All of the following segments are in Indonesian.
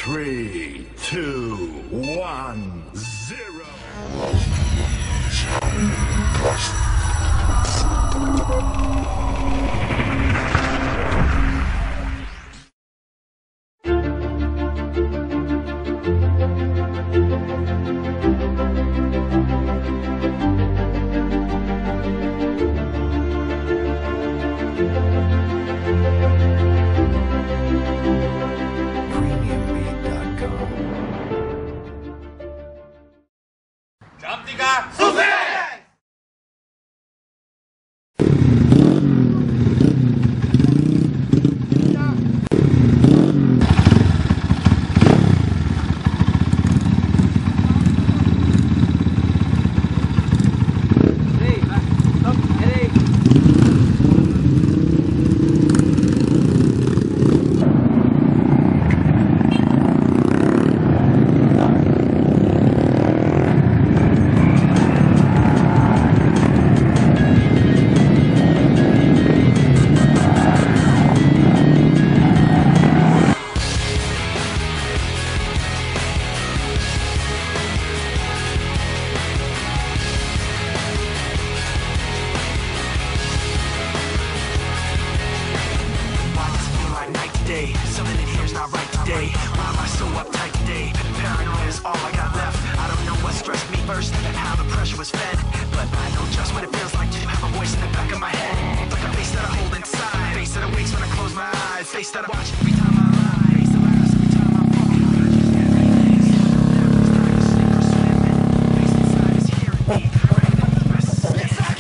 3, 2, 1, 0. Jam 3, sukses! Something in here's not right today. Why am I so uptight today? Paranoia is all I got left. I don't know what stressed me first, how the pressure was fed, but I know just what it feels like to have a voice in the back of my head, like a face that I hold inside, face that awakes when I close my eyes, face that I watch every time I lie, face that laughs every time I fall. I just can't relate. Every time I sink or swim, face inside is hearing me. Ready to be best. It's like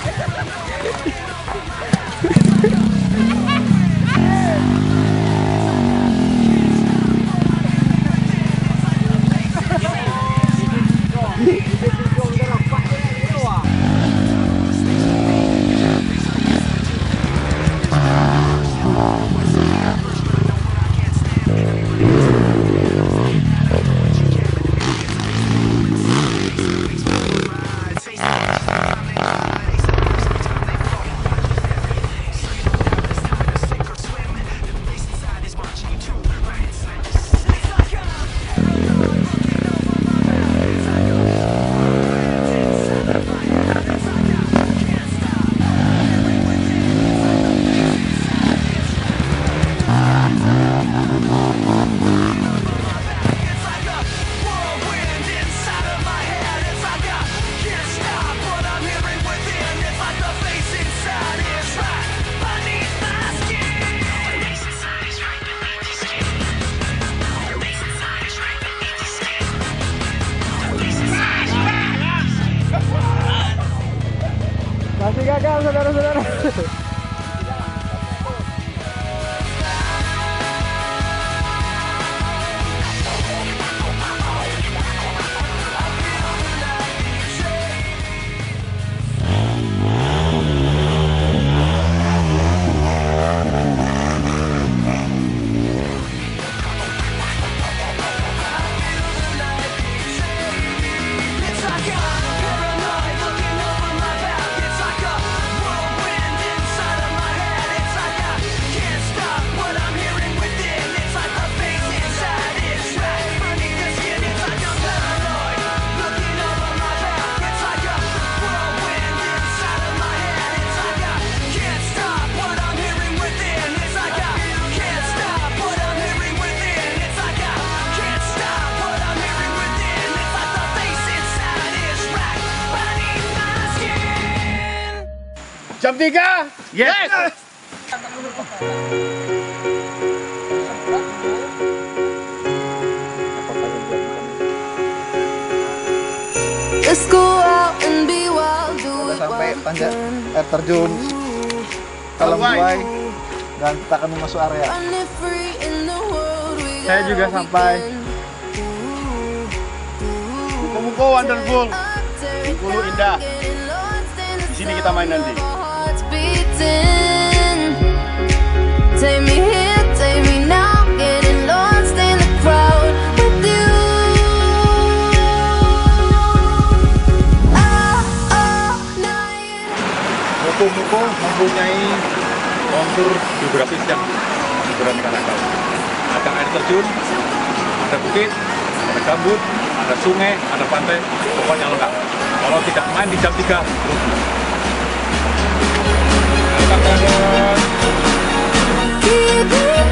masih gagal, saudara-saudara. Jam 3? Yes! Let's go out and be wild, do it Sampai while tanjak we can. air terjun Kalangbuai dan kita akan memasuki area. Run it free in the world, we Saya got juga all sampai. weekend. Muko wonderful, Bengkulu indah. Di sini kita main nanti. Take me here, take me now, getting lost in the crowd with you. Muko mempunyai kontur geografis yang beraneka-ragam. Ada air terjun, Ada bukit, ada gambut, ada sungai, ada pantai, pokoknya lengkap. Kalau tidak main di jam 3, Keep it